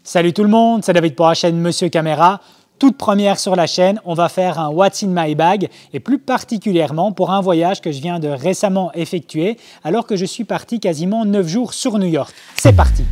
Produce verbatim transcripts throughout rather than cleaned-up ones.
Salut tout le monde, c'est David pour la chaîne Monsieur Caméra. Toute première sur la chaîne, on va faire un What's in my bag et plus particulièrement pour un voyage que je viens de récemment effectuer alors que je suis parti quasiment neuf jours sur New York. C'est parti!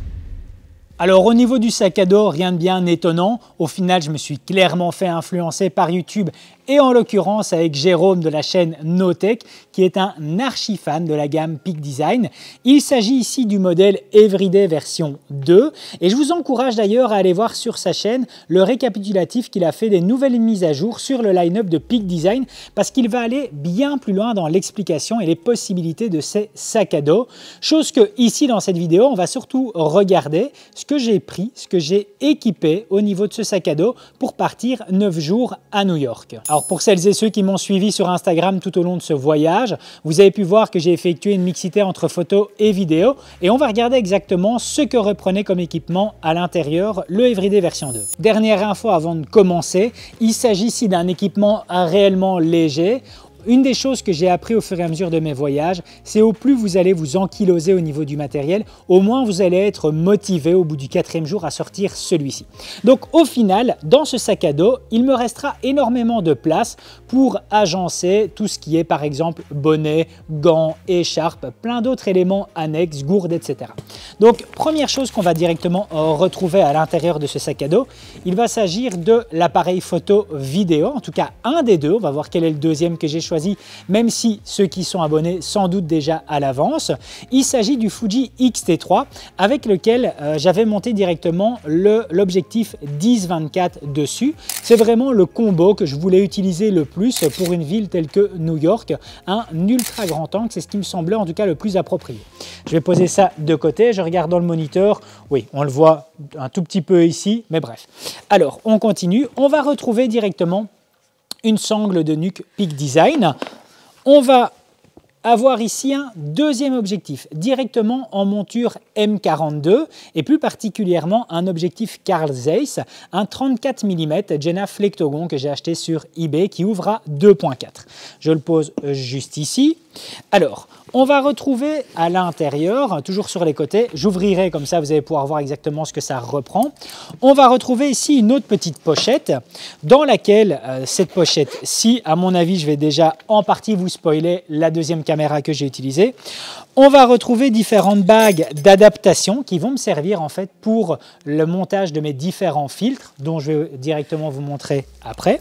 Alors au niveau du sac à dos, rien de bien étonnant. Au final, je me suis clairement fait influencer par YouTube et en l'occurrence avec Jérôme de la chaîne NoTech qui est un archi fan de la gamme Peak Design. Il s'agit ici du modèle Everyday version deux et je vous encourage d'ailleurs à aller voir sur sa chaîne le récapitulatif qu'il a fait des nouvelles mises à jour sur le line-up de Peak Design parce qu'il va aller bien plus loin dans l'explication et les possibilités de ces sacs à dos. Chose que ici dans cette vidéo, on va surtout regarder ce que j'ai pris, ce que j'ai équipé au niveau de ce sac à dos pour partir neuf jours à New York. Alors pour celles et ceux qui m'ont suivi sur Instagram tout au long de ce voyage, vous avez pu voir que j'ai effectué une mixité entre photos et vidéos et on va regarder exactement ce que reprenait comme équipement à l'intérieur le Everyday version deux. Dernière info avant de commencer, il s'agit ici d'un équipement réellement léger. Une des choses que j'ai appris au fur et à mesure de mes voyages, c'est au plus vous allez vous enkyloser au niveau du matériel, au moins vous allez être motivé au bout du quatrième jour à sortir celui-ci. Donc au final, dans ce sac à dos, il me restera énormément de place pour agencer tout ce qui est par exemple bonnet, gants, écharpe, plein d'autres éléments annexes, gourdes, et cetera. Donc première chose qu'on va directement retrouver à l'intérieur de ce sac à dos, il va s'agir de l'appareil photo vidéo, en tout cas un des deux. On va voir quel est le deuxième que j'ai choisi, même si ceux qui sont abonnés sans doute déjà à l'avance. Il s'agit du Fuji X T trois avec lequel euh, j'avais monté directement l'objectif dix vingt-quatre dessus. C'est vraiment le combo que je voulais utiliser le plus pour une ville telle que New York, un ultra grand angle, c'est ce qui me semblait en tout cas le plus approprié. Je vais poser ça de côté, je regarde dans le moniteur, oui on le voit un tout petit peu ici, mais bref. Alors on continue, on va retrouver directement une sangle de nuque Peak Design. On va avoir ici un deuxième objectif directement en monture M quarante-deux et plus particulièrement un objectif Carl Zeiss, un trente-quatre millimètres Jenna Flectogon que j'ai acheté sur eBay qui ouvre à deux point quatre. Je le pose juste ici. Alors, on va retrouver à l'intérieur, toujours sur les côtés, j'ouvrirai comme ça vous allez pouvoir voir exactement ce que ça reprend. On va retrouver ici une autre petite pochette dans laquelle euh, cette pochette-ci, à mon avis, je vais déjà en partie vous spoiler la deuxième caméra que j'ai utilisée. On va retrouver différentes bagues d'adaptation qui vont me servir en fait pour le montage de mes différents filtres dont je vais directement vous montrer après.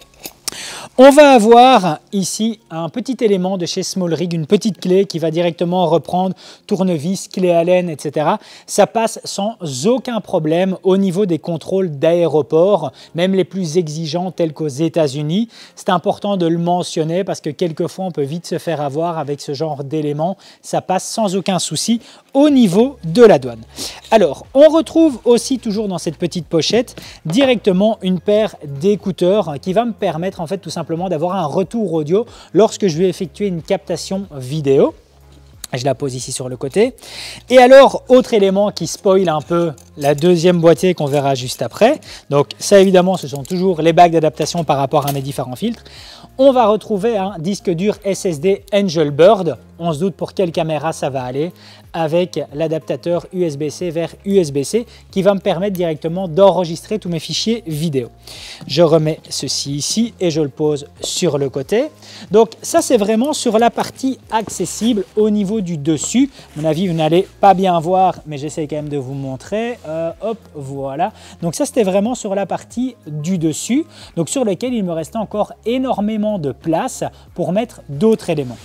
On va avoir ici un petit élément de chez SmallRig, une petite clé qui va directement reprendre tournevis, clé Allen, et cetera. Ça passe sans aucun problème au niveau des contrôles d'aéroport, même les plus exigeants tels qu'aux États-Unis. C'est important de le mentionner parce que quelquefois on peut vite se faire avoir avec ce genre d'éléments. Ça passe sans aucun souci au niveau de la douane. Alors, on retrouve aussi toujours dans cette petite pochette directement une paire d'écouteurs qui va me permettre en fait tout simplement d'avoir un retour audio lorsque je vais effectuer une captation vidéo. Je la pose ici sur le côté. Et alors, autre élément qui spoil un peu la deuxième boîtier qu'on verra juste après. Donc ça évidemment, ce sont toujours les bagues d'adaptation par rapport à mes différents filtres. On va retrouver un disque dur S S D Angelbird. On se doute pour quelle caméra ça va aller avec l'adaptateur U S B C vers U S B C qui va me permettre directement d'enregistrer tous mes fichiers vidéo. Je remets ceci ici et je le pose sur le côté. Donc ça c'est vraiment sur la partie accessible au niveau du dessus. À mon avis vous n'allez pas bien voir mais j'essaie quand même de vous montrer. Euh, hop, voilà. Donc ça c'était vraiment sur la partie du dessus, donc sur lequel il me restait encore énormément de place pour mettre d'autres éléments.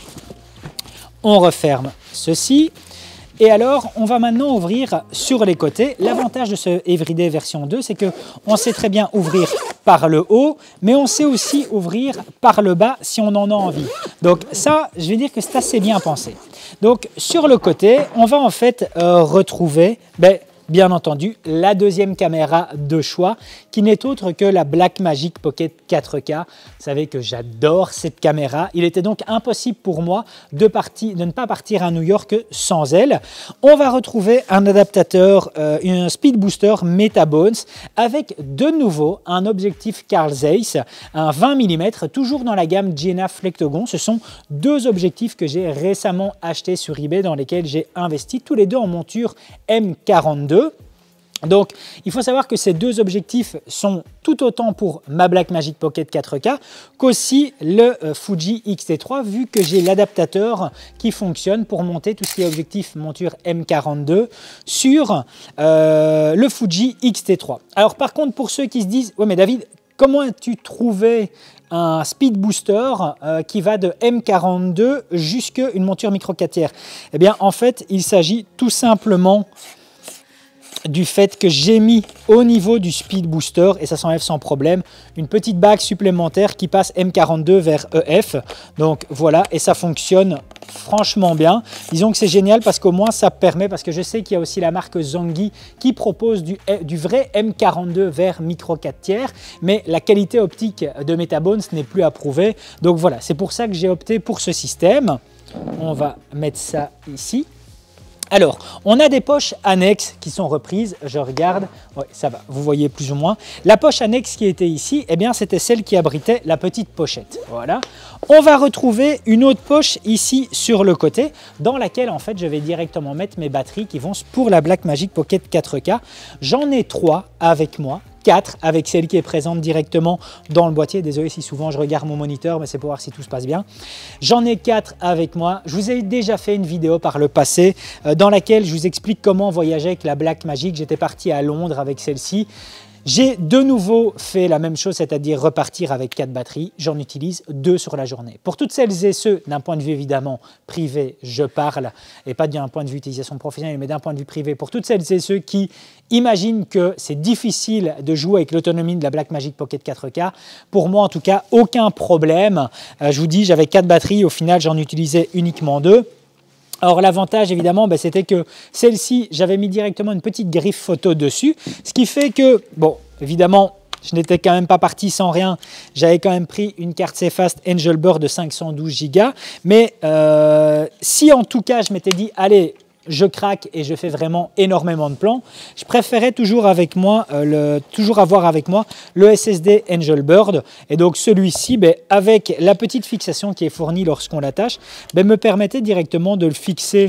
On referme ceci. Et alors, on va maintenant ouvrir sur les côtés. L'avantage de ce Everyday version deux, c'est qu'on sait très bien ouvrir par le haut, mais on sait aussi ouvrir par le bas si on en a envie. Donc ça, je vais dire que c'est assez bien pensé. Donc sur le côté, on va en fait euh, retrouver... Ben, bien entendu, la deuxième caméra de choix qui n'est autre que la Blackmagic Pocket quatre K. Vous savez que j'adore cette caméra. Il était donc impossible pour moi de, partir, de ne pas partir à New York sans elle. On va retrouver un adaptateur, euh, un Speed Booster Metabones avec de nouveau un objectif Carl Zeiss, un vingt millimètres, toujours dans la gamme Jenna Flectogon. Ce sont deux objectifs que j'ai récemment achetés sur eBay dans lesquels j'ai investi tous les deux en monture M quarante-deux. Donc, il faut savoir que ces deux objectifs sont tout autant pour ma Blackmagic Pocket quatre K qu'aussi le euh, Fuji X T trois, vu que j'ai l'adaptateur qui fonctionne pour monter tout ce qui est objectif monture M quarante-deux sur euh, le Fuji X T trois. Alors par contre, pour ceux qui se disent « Ouais mais David, comment as-tu trouvé un speed booster euh, qui va de M quarante-deux jusqu'à une monture micro quatre tiers ?» Eh bien en fait, il s'agit tout simplement du fait que j'ai mis au niveau du speed booster, et ça s'enlève sans problème, une petite bague supplémentaire qui passe M quarante-deux vers E F. Donc voilà, et ça fonctionne franchement bien. Disons que c'est génial parce qu'au moins ça permet, parce que je sais qu'il y a aussi la marque Zongi qui propose du, du vrai M quarante-deux vers micro quatre tiers, mais la qualité optique de Metabones n'est plus approuvée. Donc voilà, c'est pour ça que j'ai opté pour ce système. On va mettre ça ici. Alors, on a des poches annexes qui sont reprises. Je regarde, ouais, ça va, vous voyez plus ou moins. La poche annexe qui était ici, eh bien, c'était celle qui abritait la petite pochette. Voilà. On va retrouver une autre poche ici sur le côté, dans laquelle, en fait, je vais directement mettre mes batteries qui vont pour la Blackmagic Pocket quatre K. J'en ai trois avec moi. quatre avec celle qui est présente directement dans le boîtier. Désolé si souvent je regarde mon moniteur, mais c'est pour voir si tout se passe bien. J'en ai quatre avec moi. Je vous ai déjà fait une vidéo par le passé euh, dans laquelle je vous explique comment voyager avec la Blackmagic. J'étais parti à Londres avec celle-ci. J'ai de nouveau fait la même chose, c'est-à-dire repartir avec quatre batteries. J'en utilise deux sur la journée. Pour toutes celles et ceux, d'un point de vue évidemment privé, je parle, et pas d'un point de vue utilisation professionnelle, mais d'un point de vue privé, pour toutes celles et ceux qui imaginent que c'est difficile de jouer avec l'autonomie de la Blackmagic Pocket quatre K, pour moi en tout cas, aucun problème. Euh, je vous dis, j'avais quatre batteries, au final j'en utilisais uniquement deux. Alors l'avantage évidemment, ben, c'était que celle-ci, j'avais mis directement une petite griffe photo dessus, ce qui fait que, bon, évidemment, je n'étais quand même pas parti sans rien. J'avais quand même pris une carte CFast Angelbird de cinq cent douze giga, mais euh, si en tout cas je m'étais dit, allez, je craque et je fais vraiment énormément de plans, je préférais toujours avec moi euh, le, toujours avoir avec moi le S S D Angelbird, et donc celui-ci, ben, avec la petite fixation qui est fournie lorsqu'on l'attache, ben, me permettait directement de le fixer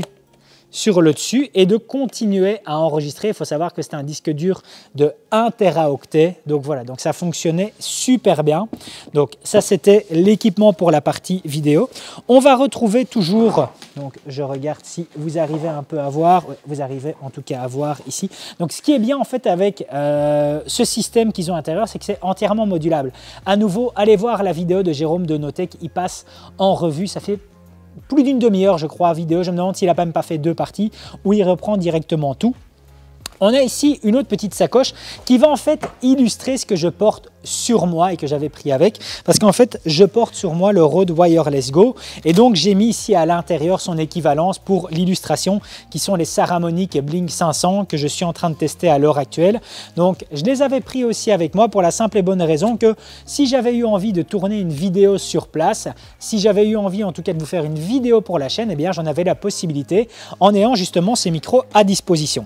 sur le dessus et de continuer à enregistrer. Il faut savoir que c'est un disque dur de un téraoctet, donc voilà, donc ça fonctionnait super bien. Donc ça, c'était l'équipement pour la partie vidéo. On va retrouver toujours, donc je regarde si vous arrivez un peu à voir, ouais, vous arrivez en tout cas à voir ici. Donc ce qui est bien en fait avec euh, ce système qu'ils ont à l'intérieur, c'est que c'est entièrement modulable. À nouveau, allez voir la vidéo de Jérôme de Notech, il passe en revue, ça fait plus d'une demi-heure, je crois, vidéo. Je me demande s'il n'a même pas fait deux parties où il reprend directement tout. On a ici une autre petite sacoche qui va en fait illustrer ce que je porte sur moi et que j'avais pris avec, parce qu'en fait je porte sur moi le Rode Wireless Go, et donc j'ai mis ici à l'intérieur son équivalence pour l'illustration qui sont les Saramonic Blink cinq cents que je suis en train de tester à l'heure actuelle. Donc je les avais pris aussi avec moi pour la simple et bonne raison que si j'avais eu envie de tourner une vidéo sur place, si j'avais eu envie en tout cas de vous faire une vidéo pour la chaîne, eh bien j'en avais la possibilité en ayant justement ces micros à disposition.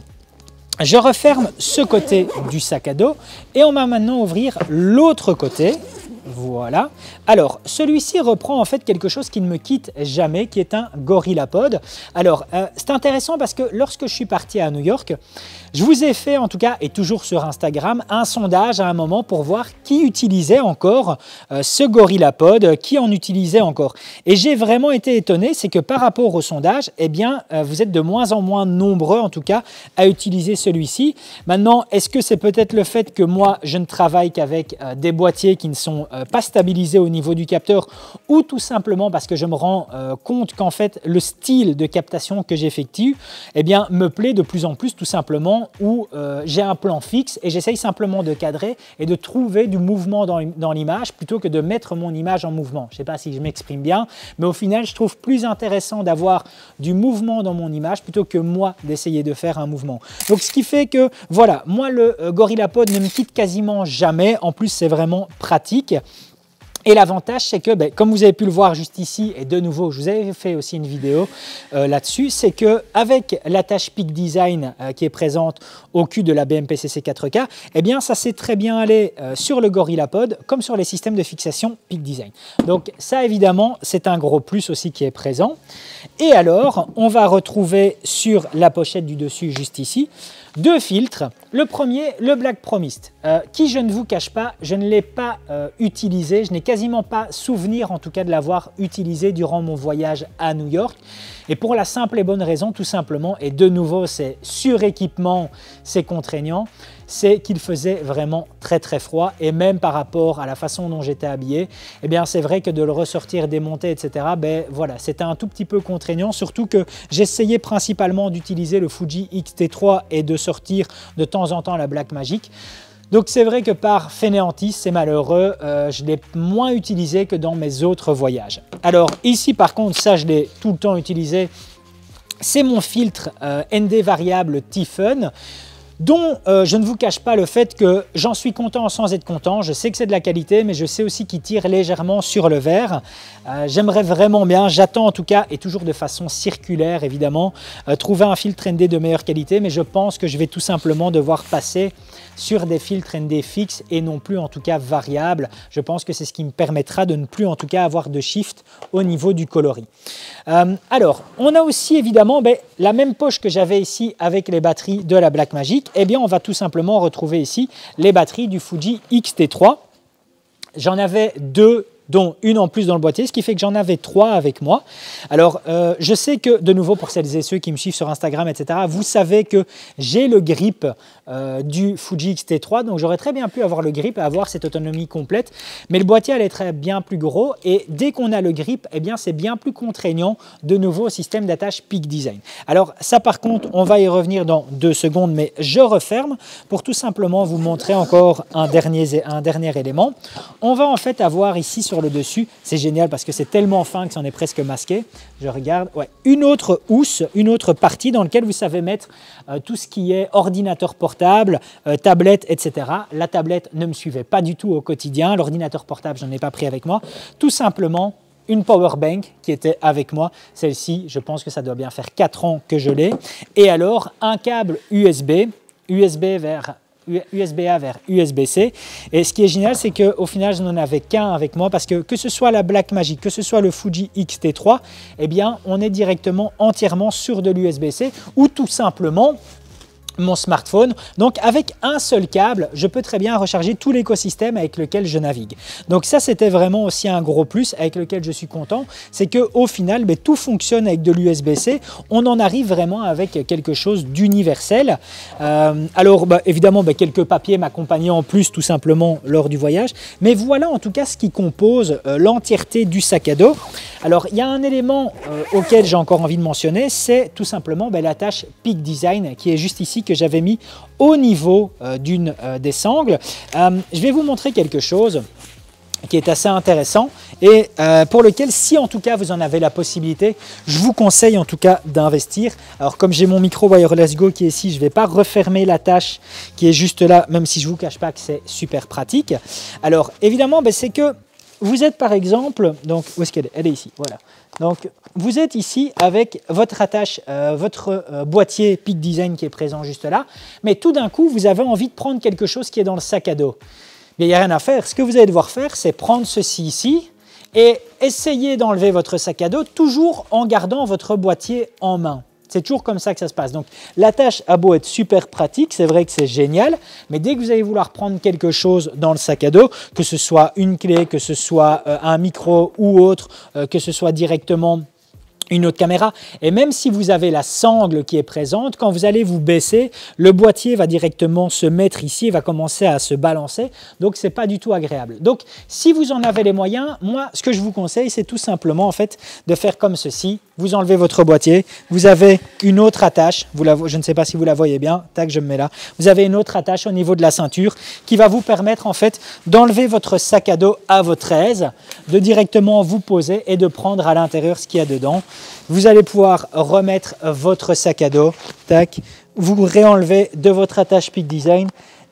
Je referme ce côté du sac à dos et on va maintenant ouvrir l'autre côté. Voilà. Alors, celui-ci reprend en fait quelque chose qui ne me quitte jamais, qui est un GorillaPod. Alors, euh, c'est intéressant parce que lorsque je suis parti à New York, je vous ai fait, en tout cas, et toujours sur Instagram, un sondage à un moment pour voir qui utilisait encore euh, ce GorillaPod, qui en utilisait encore. Et j'ai vraiment été étonné, c'est que par rapport au sondage, eh bien, euh, vous êtes de moins en moins nombreux, en tout cas, à utiliser celui-ci. Maintenant, est-ce que c'est peut-être le fait que moi, je ne travaille qu'avec euh, des boîtiers qui ne sont euh, pas stabilisés au niveau du capteur, ou tout simplement parce que je me rends euh, compte qu'en fait, le style de captation que j'effectue, eh bien, me plaît de plus en plus, tout simplement, où euh, j'ai un plan fixe et j'essaye simplement de cadrer et de trouver du mouvement dans, dans l'image plutôt que de mettre mon image en mouvement. Je ne sais pas si je m'exprime bien, mais au final, je trouve plus intéressant d'avoir du mouvement dans mon image plutôt que moi d'essayer de faire un mouvement. Donc, ce qui fait que, voilà, moi, le euh, GorillaPod ne me quitte quasiment jamais. En plus, c'est vraiment pratique. Et l'avantage, c'est que, ben, comme vous avez pu le voir juste ici, et de nouveau, je vous avais fait aussi une vidéo euh, là-dessus, c'est qu'avec l'attache Peak Design euh, qui est présente au cul de la B M P C C quatre K, eh bien, ça s'est très bien allé euh, sur le GorillaPod, comme sur les systèmes de fixation Peak Design. Donc ça, évidemment, c'est un gros plus aussi qui est présent. Et alors, on va retrouver sur la pochette du dessus, juste ici, deux filtres. Le premier, le Black Promised, euh, qui je ne vous cache pas, je ne l'ai pas euh, utilisé, je n'ai quasiment pas souvenir en tout cas de l'avoir utilisé durant mon voyage à New York. Et pour la simple et bonne raison, tout simplement, et de nouveau c'est suréquipement, c'est contraignant, c'est qu'il faisait vraiment très très froid et même par rapport à la façon dont j'étais habillé, eh bien c'est vrai que de le ressortir, démonter, et cetera, ben voilà, c'était un tout petit peu contraignant, surtout que j'essayais principalement d'utiliser le Fuji X T trois et de sortir de temps en temps la Blackmagic. Donc c'est vrai que par fainéantise, c'est malheureux, euh, je l'ai moins utilisé que dans mes autres voyages. Alors ici par contre, ça je l'ai tout le temps utilisé, c'est mon filtre euh, N D variable T-Fun, dont euh, je ne vous cache pas le fait que j'en suis content sans être content. Je sais que c'est de la qualité, mais je sais aussi qu'il tire légèrement sur le verre. Euh, J'aimerais vraiment bien, j'attends en tout cas, et toujours de façon circulaire évidemment, euh, trouver un filtre N D de meilleure qualité, mais je pense que je vais tout simplement devoir passer sur des filtres N D fixes et non plus en tout cas variables. Je pense que c'est ce qui me permettra de ne plus en tout cas avoir de shift au niveau du coloris. Euh, alors, on a aussi évidemment ben, la même poche que j'avais ici avec les batteries de la Blackmagic. Eh bien, on va tout simplement retrouver ici les batteries du Fuji X T trois. J'en avais deux, dont une en plus dans le boîtier, ce qui fait que j'en avais trois avec moi. Alors, euh, je sais que, de nouveau, pour celles et ceux qui me suivent sur Instagram, et cetera, vous savez que j'ai le grip euh, du Fuji X T trois, donc j'aurais très bien pu avoir le grip et avoir cette autonomie complète, mais le boîtier allait être bien plus gros, et dès qu'on a le grip, eh bien, c'est bien plus contraignant, de nouveau, au système d'attache Peak Design. Alors, ça, par contre, on va y revenir dans deux secondes, mais je referme pour tout simplement vous montrer encore un dernier, un dernier élément. On va en fait avoir ici sur le dessus, c'est génial parce que c'est tellement fin que c'en est presque masqué. Je regarde, ouais, une autre housse, une autre partie dans laquelle vous savez mettre euh, tout ce qui est ordinateur portable, euh, tablette, et cetera. La tablette ne me suivait pas du tout au quotidien, l'ordinateur portable, je n'en ai pas pris avec moi. Tout simplement, une power bank qui était avec moi. Celle-ci, je pense que ça doit bien faire quatre ans que je l'ai. Et alors, un câble U S B, U S B vers U S B A vers U S B C. Et ce qui est génial, c'est qu'au final, je n'en avais qu'un avec moi parce que que ce soit la Blackmagic, que ce soit le Fuji X T trois, eh bien, on est directement entièrement sur de l'U S B C ou tout simplement mon smartphone. Donc avec un seul câble, je peux très bien recharger tout l'écosystème avec lequel je navigue. Donc ça, c'était vraiment aussi un gros plus avec lequel je suis content, c'est qu'au final, ben, tout fonctionne avec de l'U S B C. On en arrive vraiment avec quelque chose d'universel. Euh, alors ben, évidemment, ben, quelques papiers m'accompagnaient en plus tout simplement lors du voyage. Mais voilà en tout cas ce qui compose euh, l'entièreté du sac à dos. Alors il y a un élément euh, auquel j'ai encore envie de mentionner, c'est tout simplement ben, l'attache Peak Design qui est juste ici, que j'avais mis au niveau euh, d'une euh, des sangles. Euh, je vais vous montrer quelque chose qui est assez intéressant et euh, pour lequel, si en tout cas vous en avez la possibilité, je vous conseille en tout cas d'investir. Alors comme j'ai mon micro Wireless Go qui est ici, je ne vais pas refermer l'attache qui est juste là, même si je ne vous cache pas que c'est super pratique. Alors évidemment, ben, c'est que vous êtes par exemple, donc où est-ce qu'elle est? Elle est ici, voilà. Donc vous êtes ici avec votre attache, euh, votre euh, boîtier Peak Design qui est présent juste là, mais tout d'un coup vous avez envie de prendre quelque chose qui est dans le sac à dos. Il n'y a rien à faire, ce que vous allez devoir faire, c'est prendre ceci ici et essayer d'enlever votre sac à dos, toujours en gardant votre boîtier en main. C'est toujours comme ça que ça se passe. Donc l'attache a beau être super pratique, c'est vrai que c'est génial, mais dès que vous allez vouloir prendre quelque chose dans le sac à dos, que ce soit une clé, que ce soit euh, un micro ou autre, euh, que ce soit directement une autre caméra, et même si vous avez la sangle qui est présente, quand vous allez vous baisser, le boîtier va directement se mettre ici et va commencer à se balancer, donc c'est pas du tout agréable. Donc si vous en avez les moyens, moi ce que je vous conseille, c'est tout simplement en fait de faire comme ceci. Vous enlevez votre boîtier, vous avez une autre attache, vous la, je ne sais pas si vous la voyez bien, tac, je me mets là, vous avez une autre attache au niveau de la ceinture qui va vous permettre en fait d'enlever votre sac à dos à votre aise, de directement vous poser et de prendre à l'intérieur ce qu'il y a dedans. Vous allez pouvoir remettre votre sac à dos, tac, vous réenlevez de votre attache Peak Design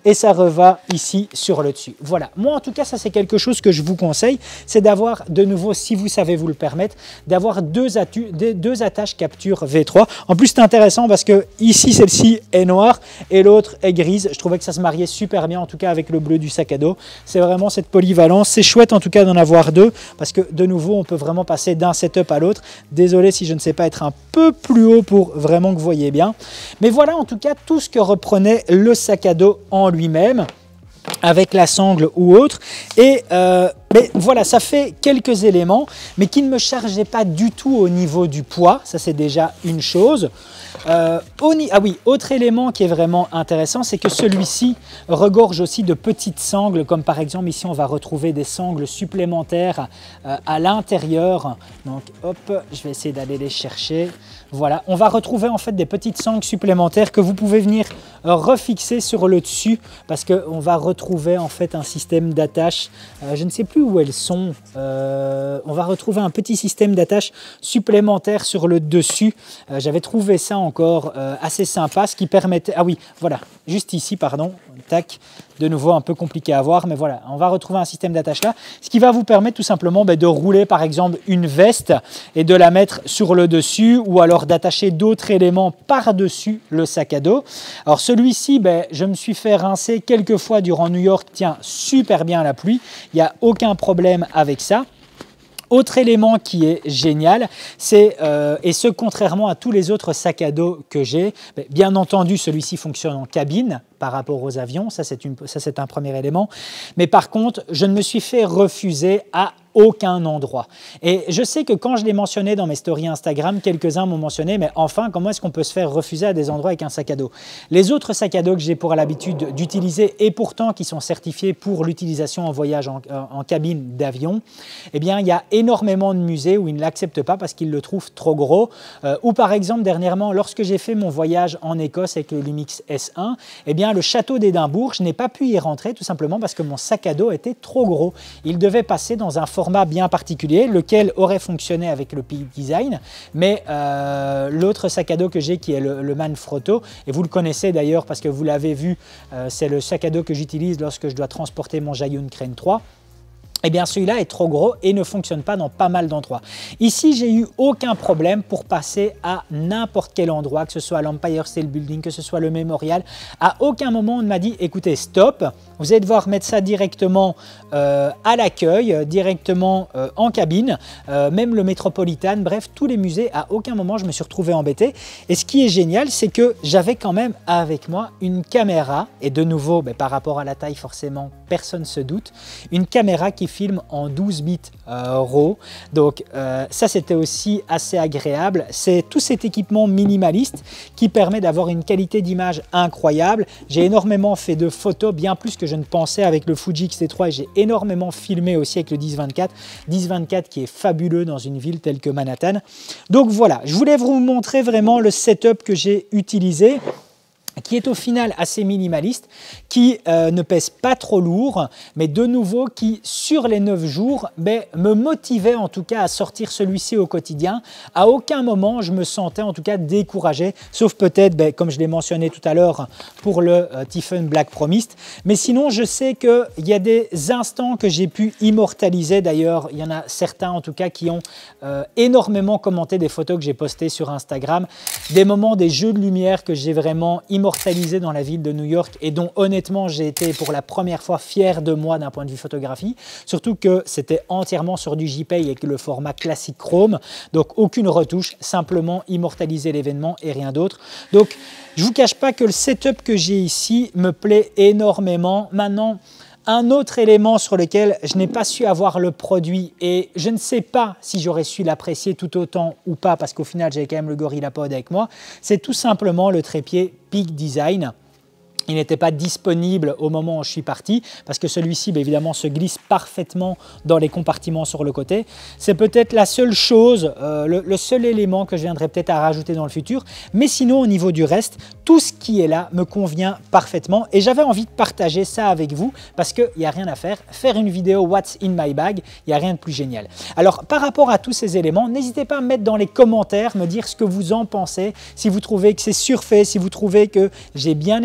et ça reva ici sur le dessus. Voilà, moi en tout cas ça c'est quelque chose que je vous conseille, c'est d'avoir de nouveau, si vous savez vous le permettre, d'avoir deux, deux attaches capture V trois. En plus c'est intéressant parce que ici celle-ci est noire et l'autre est grise. Je trouvais que ça se mariait super bien en tout cas avec le bleu du sac à dos. C'est vraiment cette polyvalence, c'est chouette en tout cas d'en avoir deux parce que de nouveau on peut vraiment passer d'un setup à l'autre. Désolé si je ne sais pas être un peu plus haut pour vraiment que vous voyez bien. Mais voilà en tout cas tout ce que reprenait le sac à dos en lui-même, avec la sangle ou autre. Et euh, mais voilà, ça fait quelques éléments, mais qui ne me chargeaient pas du tout au niveau du poids. Ça, c'est déjà une chose. Euh, au, ah oui, autre élément qui est vraiment intéressant, c'est que celui-ci regorge aussi de petites sangles, comme par exemple ici, on va retrouver des sangles supplémentaires euh, à l'intérieur. Donc, hop, je vais essayer d'aller les chercher. Voilà, on va retrouver en fait des petites sangles supplémentaires que vous pouvez venir refixer sur le dessus parce qu'on va retrouver en fait un système d'attache. Euh, je ne sais plus où elles sont. Euh, on va retrouver un petit système d'attache supplémentaire sur le dessus. Euh, J'avais trouvé ça encore euh, assez sympa, ce qui permettait... Ah oui, voilà, juste ici, pardon. Tac, de nouveau un peu compliqué à voir, mais voilà, on va retrouver un système d'attache là, ce qui va vous permettre tout simplement ben, de rouler par exemple une veste et de la mettre sur le dessus ou alors d'attacher d'autres éléments par-dessus le sac à dos. Alors celui-ci, ben, je me suis fait rincer quelques fois durant New York, tient super bien à la pluie, il n'y a aucun problème avec ça. Autre élément qui est génial, c'est, euh, et ce contrairement à tous les autres sacs à dos que j'ai, bien entendu celui-ci fonctionne en cabine par rapport aux avions, ça c'est un premier élément, mais par contre je ne me suis fait refuser à aucun endroit. Et je sais que quand je l'ai mentionné dans mes stories Instagram, quelques-uns m'ont mentionné, mais enfin, comment est-ce qu'on peut se faire refuser à des endroits avec un sac à dos? Les autres sacs à dos que j'ai pour l'habitude d'utiliser et pourtant qui sont certifiés pour l'utilisation en voyage en, en cabine d'avion, eh bien, il y a énormément de musées où ils ne l'acceptent pas parce qu'ils le trouvent trop gros. Euh, ou par exemple, dernièrement, lorsque j'ai fait mon voyage en Écosse avec le Lumix S un, eh bien, le château d'Édimbourg, je n'ai pas pu y rentrer tout simplement parce que mon sac à dos était trop gros. Il devait passer dans un format bien particulier, lequel aurait fonctionné avec le Peak Design, mais euh, l'autre sac à dos que j'ai qui est le, le Manfrotto, et vous le connaissez d'ailleurs parce que vous l'avez vu, euh, c'est le sac à dos que j'utilise lorsque je dois transporter mon Zhiyun Crane trois. Eh bien celui-là est trop gros et ne fonctionne pas dans pas mal d'endroits. Ici, j'ai eu aucun problème pour passer à n'importe quel endroit, que ce soit l'Empire State Building, que ce soit le Mémorial. À aucun moment, on m'a dit, écoutez, stop, vous allez devoir mettre ça directement euh, à l'accueil, directement euh, en cabine, euh, même le Metropolitan, bref, tous les musées, à aucun moment, je me suis retrouvé embêté. Et ce qui est génial, c'est que j'avais quand même avec moi une caméra, et de nouveau, ben, par rapport à la taille, forcément, personne ne se doute, une caméra qui filme en douze bits euh, RAW, donc euh, ça c'était aussi assez agréable. C'est tout cet équipement minimaliste qui permet d'avoir une qualité d'image incroyable. J'ai énormément fait de photos, bien plus que je ne pensais avec le Fuji X T trois, et j'ai énormément filmé aussi avec le dix vingt-quatre, dix vingt-quatre qui est fabuleux dans une ville telle que Manhattan. Donc voilà, je voulais vous montrer vraiment le setup que j'ai utilisé, qui est au final assez minimaliste, qui euh, ne pèse pas trop lourd, mais de nouveau qui, sur les neuf jours, ben, me motivait en tout cas à sortir celui-ci au quotidien. À aucun moment, je me sentais en tout cas découragé, sauf peut-être, ben, comme je l'ai mentionné tout à l'heure, pour le euh, Tiffen Black Promised. Mais sinon, je sais qu'il y a des instants que j'ai pu immortaliser. D'ailleurs, il y en a certains en tout cas qui ont euh, énormément commenté des photos que j'ai postées sur Instagram, des moments, des jeux de lumière que j'ai vraiment immortalisé immortalisé dans la ville de New York et dont honnêtement j'ai été pour la première fois fier de moi d'un point de vue photographie, surtout que c'était entièrement sur du JPEG avec le format classique Chrome, donc aucune retouche, simplement immortaliser l'événement et rien d'autre. Donc je ne vous cache pas que le setup que j'ai ici me plaît énormément. Maintenant, un autre élément sur lequel je n'ai pas su avoir le produit et je ne sais pas si j'aurais su l'apprécier tout autant ou pas parce qu'au final j'ai quand même le GorillaPod avec moi, c'est tout simplement le trépied Peak Design. Il n'était pas disponible au moment où je suis parti parce que celui-ci, bien évidemment, se glisse parfaitement dans les compartiments sur le côté. C'est peut-être la seule chose, euh, le, le seul élément que je viendrai peut-être à rajouter dans le futur. Mais sinon, au niveau du reste, tout ce qui est là me convient parfaitement. Et j'avais envie de partager ça avec vous parce qu'il n'y a rien à faire. Faire une vidéo What's in my bag, il n'y a rien de plus génial. Alors, par rapport à tous ces éléments, n'hésitez pas à me mettre dans les commentaires, me dire ce que vous en pensez. Si vous trouvez que c'est surfait, si vous trouvez que j'ai bien effectué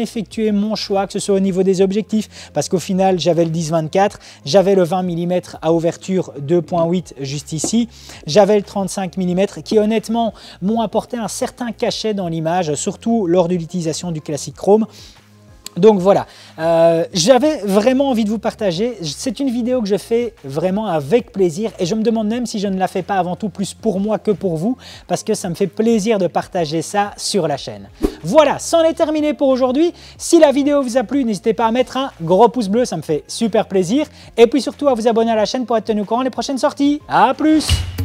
fait mon choix, que ce soit au niveau des objectifs, parce qu'au final, j'avais le dix vingt-quatre, j'avais le vingt millimètres à ouverture deux point huit juste ici, j'avais le trente-cinq millimètres qui honnêtement m'ont apporté un certain cachet dans l'image, surtout lors de l'utilisation du classique chrome. Donc voilà, euh, j'avais vraiment envie de vous partager. C'est une vidéo que je fais vraiment avec plaisir et je me demande même si je ne la fais pas avant tout plus pour moi que pour vous parce que ça me fait plaisir de partager ça sur la chaîne. Voilà, c'en est terminé pour aujourd'hui. Si la vidéo vous a plu, n'hésitez pas à mettre un gros pouce bleu, ça me fait super plaisir. Et puis surtout à vous abonner à la chaîne pour être tenu au courant des prochaines sorties. À plus!